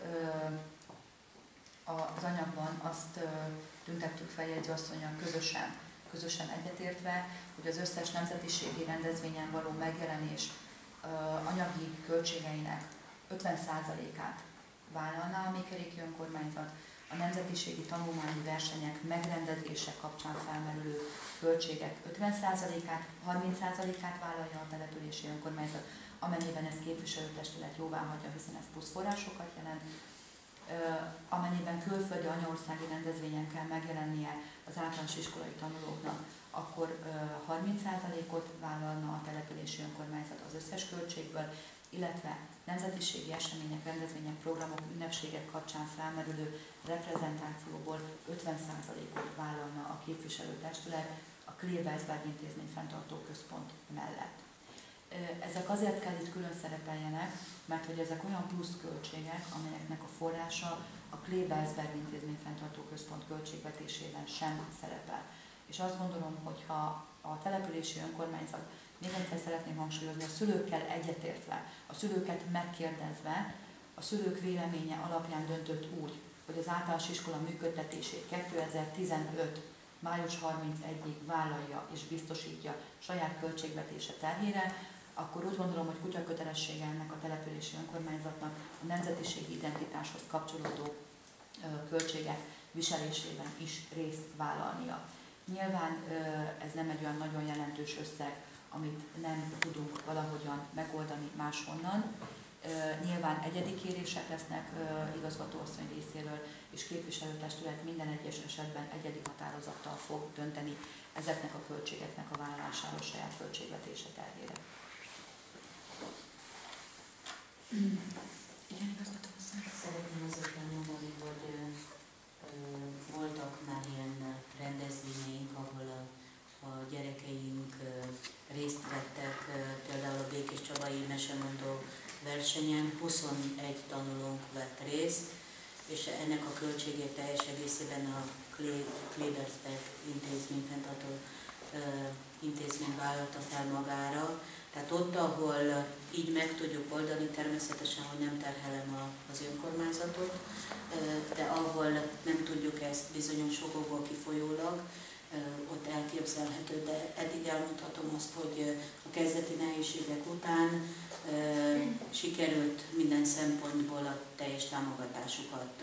az anyagban azt tüntettük fel jegyzőasszonnyal közösen, közösen egyetértve, hogy az összes nemzetiségi rendezvényen való megjelenés anyagi költségeinek ötven százalékát vállalná a Mékeréki önkormányzat, a nemzetiségi tanulmányi versenyek megrendezése kapcsán felmerülő költségek ötven százalékát, harminc százalékát vállalja a települési önkormányzat, amennyiben ez képviselőtestület jóvá hagyja, hiszen ez plusz forrásokat jelent. Amennyiben külföldi anyaországi rendezvényen kell megjelennie az általános iskolai tanulóknak, akkor harminc százalékot vállalna a települési önkormányzat az összes költségből, illetve nemzetiségi események, rendezvények, programok, ünnepségek kapcsán felmerülő reprezentációból ötven százalékot vállalna a képviselőtestület a Klebersberg intézmény fenntartó központ mellett. Ezek azért kell itt külön szerepeljenek, mert hogy ezek olyan plusz költségek, amelyeknek a forrása a Klebersberg intézmény fenntartó központ költségvetésében sem szerepel. És azt gondolom, hogy ha a települési önkormányzat, még egyszer szeretném hangsúlyozni, a szülőkkel egyetértve, a szülőket megkérdezve, a szülők véleménye alapján döntött úgy, hogy az általános iskola működtetését kétezer-tizenöt május harmincegyedikéig vállalja és biztosítja saját költségvetése terhére, akkor úgy gondolom, hogy kutyakötelessége ennek a települési önkormányzatnak a nemzetiségi identitáshoz kapcsolódó költségek viselésében is részt vállalnia. Nyilván ez nem egy olyan nagyon jelentős összeg, amit nem tudunk valahogyan megoldani máshonnan. Nyilván egyedi kérések lesznek igazgatóasszony részéről, és képviselőtestület minden egyes esetben egyedi határozattal fog dönteni ezeknek a költségeknek a vállalásáról saját költségvetése terhére. Igen, igazgatóasszony. Szeretném azokban mondani, hogy voltak már ilyen rendezvényeink, ahol a részt vettek például a Békés Csabai Mesemondó versenyen, huszonegy tanulónk vett részt, és ennek a költségét teljes egészében a Klebersberg intézmény, fenntartó intézmény vállalta fel magára. Tehát ott, ahol így meg tudjuk oldani, természetesen, hogy nem terhelem az önkormányzatot, de ahol nem tudjuk ezt bizonyos okokból kifolyólag, ott elképzelhető, de eddig elmondhatom azt, hogy a kezdeti nehézségek után sikerült minden szempontból a teljes támogatásukat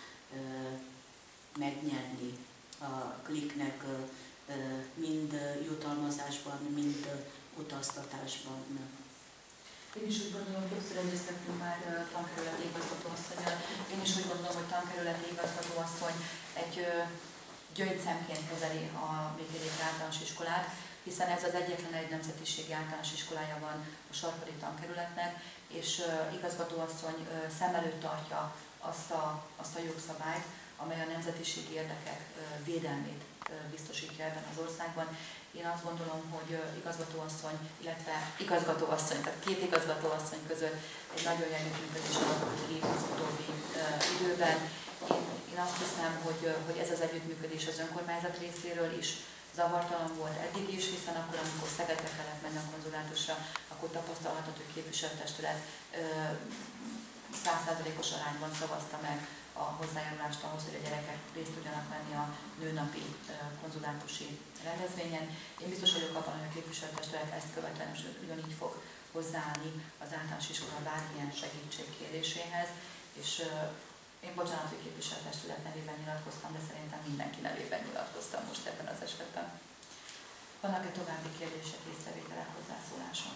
megnyerni a kliknek, mind jutalmazásban, mind utaztatásban. Én is úgy gondolom, hogy többször egyeztettünk már tankerületi igazgatóasszonnyal. Én is úgy gondolom, hogy tankerületi igazgatóasszony egy gyöngyszemként kezeli a Békérék általános iskolát, hiszen ez az egyetlen egy nemzetiségi általános iskolája van a sarkadi tankerületnek, és igazgatóasszony szem előtt tartja azt a, azt a jogszabályt, amely a nemzetiségi érdekek védelmét biztosítja ebben az országban. Én azt gondolom, hogy igazgatóasszony, illetve igazgatóasszony, tehát két igazgatóasszony között egy nagyon jó együttműködés alakult ki az utóbbi időben. Én, én azt hiszem, hogy, hogy ez az együttműködés az önkormányzat részéről is zavartalan volt eddig is, hiszen akkor, amikor Szegedre kellett menni a konzulátusra, akkor tapasztalhatod, hogy képviselőtestület száz százalékos arányban szavazta meg a hozzájárulást ahhoz, hogy a gyerekek részt tudjanak venni a nőnapi konzulátusi rendezvényen. Én biztos vagyok abban, hogy a képviselőtestület ezt követően is ugyanígy fog hozzáállni az általános iskola bármilyen segítség kéréséhez, és én bocsánatot képviselőtestület nevében nyilatkoztam, de szerintem mindenki nevében nyilatkoztam most ebben az esetben. Vannak-e további kérdések, észrevételek, hozzászólások?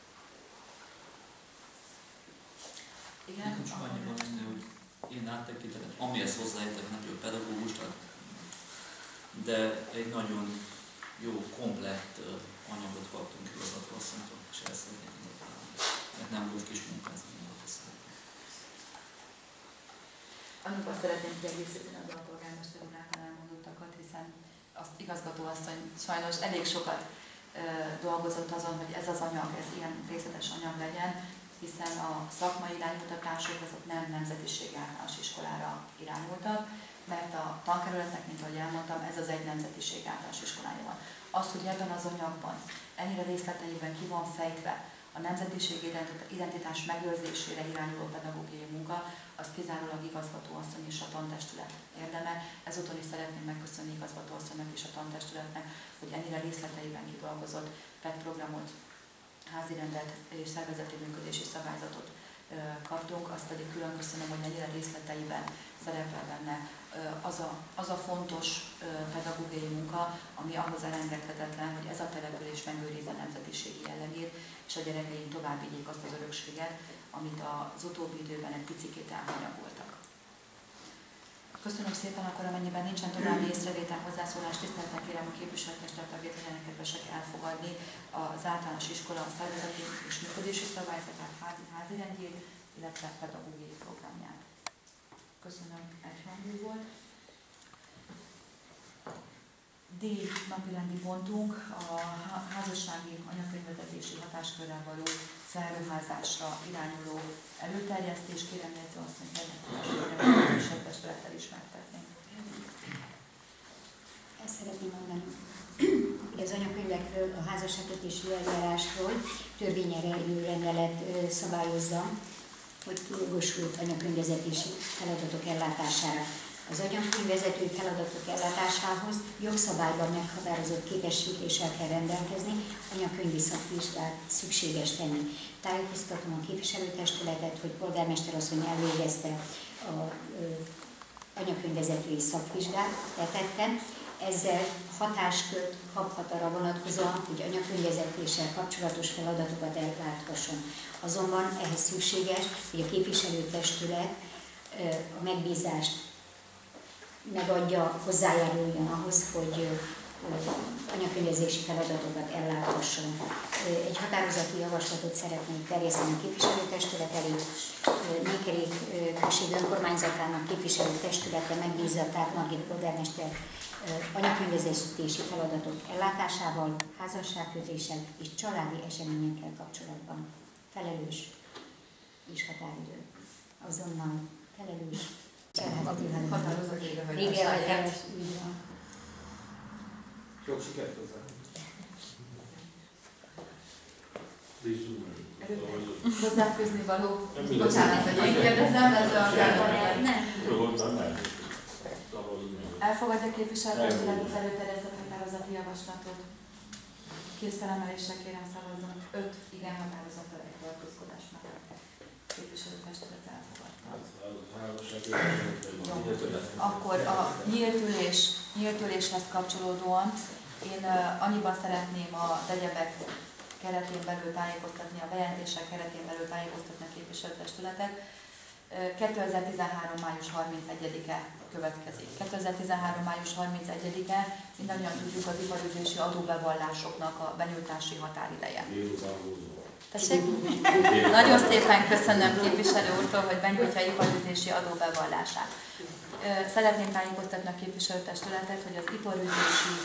Igen? Nekem csak annyi van, hogy én áttekintetem, amihez hozzáértek, nem jó pedagógus, de egy nagyon jó, komplett anyagot kaptunk igazgatóasszonytól, és ezt szeretnék gratulálni. Mert nem volt kis munka ez a igazgatóasszony. Annak azt szeretném kiegészíteni az alpolgármester úr által elmondottakat, hiszen azt igazgatóasszony sajnos elég sokat e, dolgozott azon, hogy ez az anyag, ez ilyen részletes anyag legyen, hiszen a szakmai iránymutatások azok nem nemzetiségi általános iskolára irányultak, mert a tankerületnek, mint ahogy elmondtam, ez az egy nemzetiségi általános iskolája van. Az, hogy ebben az anyagban ennyire részleteiben ki van fejtve a nemzetiségi identitás megőrzésére irányuló pedagógiai munka, az kizárólag igazgatóasszony és a tantestület érdeme. Ezúton is szeretném megköszönni igazgatóasszonynak és a tantestületnek, hogy ennyire részleteiben kidolgozott pé e té programot, házi rendet és szervezeti működési szabályzatot kaptunk, azt pedig külön köszönöm, hogy ennyire részleteiben szerepel benne az a, az a fontos pedagógiai munka, ami ahhoz elengedhetetlen, hogy ez a település megőrizze nemzetiségi jellegét, és a gyerekeink tovább vigyék azt az örökséget, amit az utóbbi időben egy picikét elhanyagoltak. Köszönöm szépen, akkor amennyiben nincsen további észrevétel, hozzászólás, tisztelettel kérem a képviselőtestület tagjait, legyenek kedvesek elfogadni az általános iskola szervezeti és működési szabályzatát, házi, házi rendjét, illetve pedagógiai programját. Köszönöm, egyhangú volt. D. napirendi pontunk a házassági anyakönyvvezetési hatáskörrel való felruházásra irányuló előterjesztés. Kérem, Jegyző asszony, hogy a testülettel ismertetni. Ezt szeretném mondani, hogy az anyakönyvekről, a házasságkötési eljárásról törvényerejű rendelet szabályozza, hogy jogosult anyakönyvvezetési feladatok ellátására. Az anyakönyvvezető feladatok ellátásához jogszabályban meghatározott képesítéssel kell rendelkezni, anyakönyvi szakvizsgát szükséges tenni. Tájékoztatom a képviselőtestületet, hogy polgármester asszony elvégezte az anyakönyvvezetői szakvizsgát, letettem. Ezzel hatáskört kaphat arra vonatkozóan, hogy anyakönyvvezetéssel kapcsolatos feladatokat elláthasson. Azonban ehhez szükséges, hogy a képviselőtestület a megbízást megadja, hozzájáruljon ahhoz, hogy anyakönyvezési feladatokat elláthasson. Egy határozati javaslatot szeretnék terjeszteni a képviselőtestület elé. Mékerék község önkormányzatának képviselőtestülete megbízza Tárd Margit polgármester anyakönyvezési feladatok ellátásával, házasságkötéssel és családi eseményekkel kapcsolatban. Felelős és határidő. Azonnal felelős családi Határozott végrehajtás. végrehajtás. Így van. Sok sikert hozzá! Hozzáfűzni való. Bocsánat, hogy én kérdezem, ez a Nem. elfogadja képviselőtestület az előterjesztett határozati javaslatot. Kézfelemeléssel kérem szavazzon. Öt igen határozattal egy tartózkodás mellett. Képviselőtestület elfogadta. Akkor a nyílt ülés, nyílt üléshez kapcsolódóan én uh, annyiban szeretném az egyebek keretén belül tájékoztatni, a bejelentések keretén belül tájékoztatni a képviselőtestületet. kétezer-tizenhárom. május harmincegyedike következik. kétezer-tizenhárom. május harmincegyedike mindannyian tudjuk az iparüzési adóbevallásoknak a benyújtási határideje. Tessék? Nagyon szépen köszönöm képviselő úrtól, hogy benyújtja iparüzési adóbevallását. Szeretném tájékoztatni a képviselőtestületet, hogy az iparüzési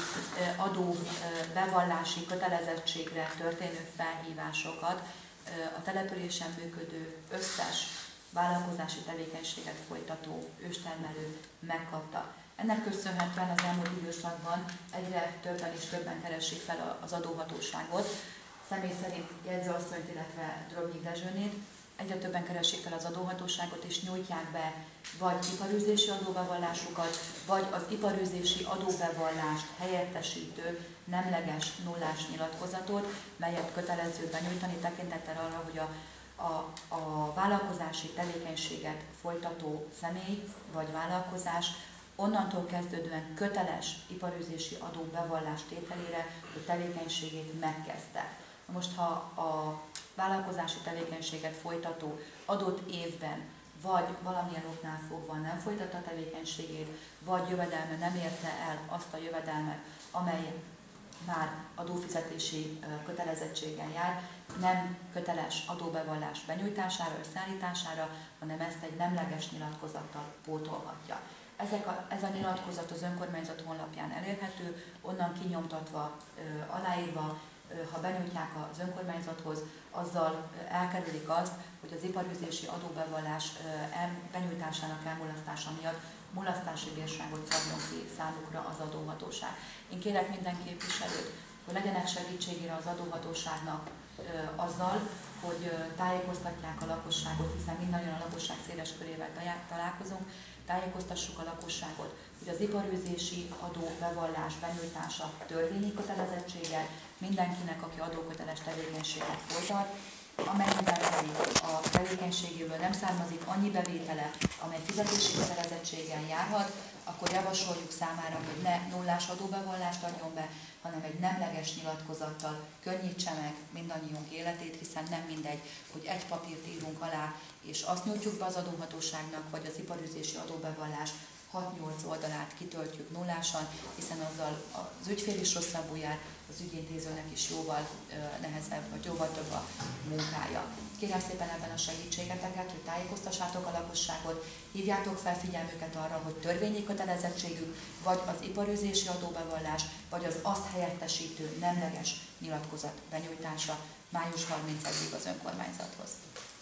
adóbevallási kötelezettségre történő felhívásokat a településen működő összes vállalkozási tevékenységet folytató őstermelő megkapta. Ennek köszönhetően az elmúlt időszakban egyre többen és többen keresik fel az adóhatóságot, személy szerint jegyzőasszonyt, illetve Drobnyik Dezsőnét, egyre többen keresik fel az adóhatóságot és nyújtják be vagy iparűzési adóbevallásukat, vagy az iparűzési adóbevallást helyettesítő nemleges nullás nyilatkozatot, melyet kötelező benyújtani tekintettel arra, hogy a, a, a vállalkozási tevékenységet folytató személy vagy vállalkozás onnantól kezdődően köteles iparűzési adóbevallás tételére, hogy tevékenységét megkezdte. Most, ha a vállalkozási tevékenységet folytató adott évben vagy valamilyen oknál fogva nem folytatta a tevékenységét, vagy jövedelme nem érte el azt a jövedelmet, amely már adófizetési kötelezettséggel jár, nem köteles adóbevallás benyújtására, összeállítására, hanem ezt egy nemleges nyilatkozattal pótolhatja. Ezek a, ez a nyilatkozat az önkormányzat honlapján elérhető, onnan kinyomtatva, aláírva, ha benyújtják az önkormányzathoz, azzal elkerülik azt, hogy az iparüzési adóbevallás benyújtásának elmulasztása miatt mulasztási bírságot szabjon ki számukra az adóhatóság. Én kérek minden képviselőt, hogy legyenek segítségére az adóhatóságnak azzal, hogy tájékoztatják a lakosságot, hiszen mindannyian a lakosság széles körével találkozunk, tájékoztassuk a lakosságot, hogy az iparűzési adóbevallás benyújtása törvényi kötelezettsége mindenkinek, aki adóköteles tevékenységet folytat, amennyiben pedig a tevékenységéből nem származik annyi bevétele, amely fizetési kötelezettséggel járhat, akkor javasoljuk számára, hogy ne nullás adóbevallást adjon be, hanem egy nemleges nyilatkozattal könnyítse meg mindannyiunk életét, hiszen nem mindegy, hogy egy papírt írunk alá, és azt nyújtjuk be az adóhatóságnak, vagy az iparüzési adóbevallást hat-nyolc oldalát kitöltjük nullásan, hiszen azzal az ügyfél is rosszabbul jár, az ügyintézőnek is jóval nehezebb, vagy jóval több a munkája. Kérem szépen ebben a segítségeteket, hogy tájékoztassátok a lakosságot, hívjátok fel figyelmüket arra, hogy törvényi kötelezettségük, vagy az iparüzési adóbevallás, vagy az azt helyettesítő nemleges nyilatkozat benyújtása május harmincadikáig az önkormányzathoz.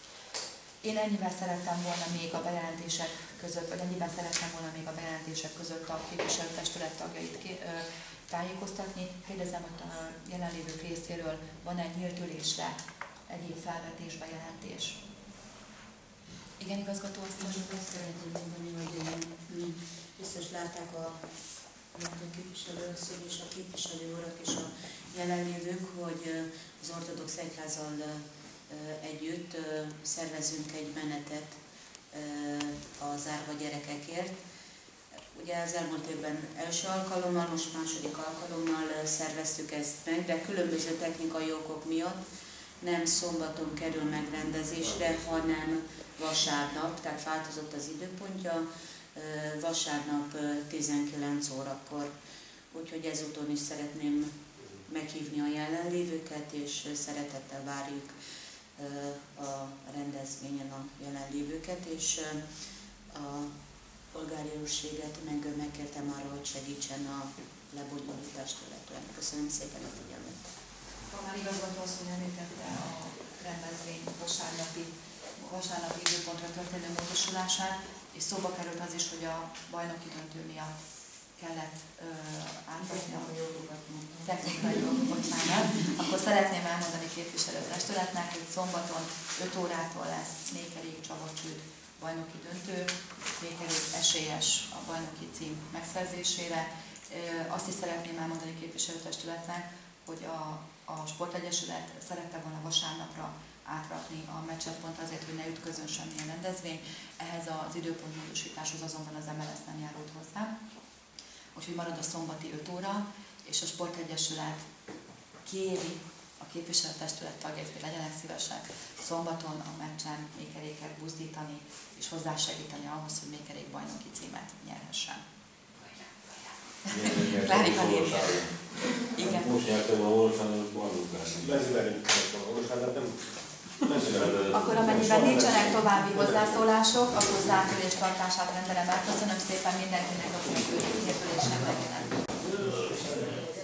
Én ennyivel szerettem volna még a bejelentések között, vagy ennyiben szerettem volna még a bejelentések között a képviselőtestület tagjait ké, ö, tájékoztatni. Kérdezem, hogy a jelenlévők részéről van egy nyílt ülésre egyéb felvetés, bejelentés. Igen, igazgató asszony? Azt szeretném mondani, hogy biztos látták a képviselőasszony és a képviselő urak és a jelenlévők, hogy az ortodox egyházzal együtt szervezünk egy menetet az árva gyerekekért. Ugye az elmúlt évben első alkalommal, most második alkalommal szerveztük ezt meg, de különböző technikai okok miatt nem szombaton kerül megrendezésre, hanem vasárnap, tehát változott az időpontja, vasárnap tizenkilenc órakor. Úgyhogy ezúton is szeretném meghívni a jelenlévőket, és szeretettel várjuk a rendezvényen a jelenlévőket, és a polgári őrséget, meg megkértem arra, hogy segítsen a lebonyolítást illetően. Köszönöm szépen a figyelmet. Ha már igazgató asszony említette a rendezvény vasárnapi, vasárnapi időpontra történő módosulását, és szóba került az is, hogy a bajnoki döntő miatt kellett átadni a technikai bocsánat, akkor szeretném elmondani képviselőtestületnek, hogy szombaton öt órától lesz Mékerék Csaba Csőd bajnoki döntő, Mékerék esélyes a bajnoki cím megszerzésére. Azt is szeretném elmondani képviselőtestületnek, hogy a, a Sportegyesület szerette volna vasárnapra átrakni a meccset pont azért, hogy ne ütközön semmilyen rendezvény. Ehhez az időpontmódosításhoz azonban az em el es nem járult hozzá. Úgyhogy marad a szombati öt óra, és a Sportegyesület kéri a képviselőtestület tagjait, hogy legyenek szívesek szombaton a meccsen Mékeréket buzdítani és hozzásegíteni ahhoz, hogy Mékerék bajnoki címet nyerhessen. Klárika Lívia. Igen. Most nyertem a Orosánat bajnokát. Leziverjük a Orosánat, nem... Akkor amennyiben nincsenek további hozzászólások, akkor zárt ülés tartását rendelem el. Köszönöm szépen mindenkinek, akinek ülésnek megjelent.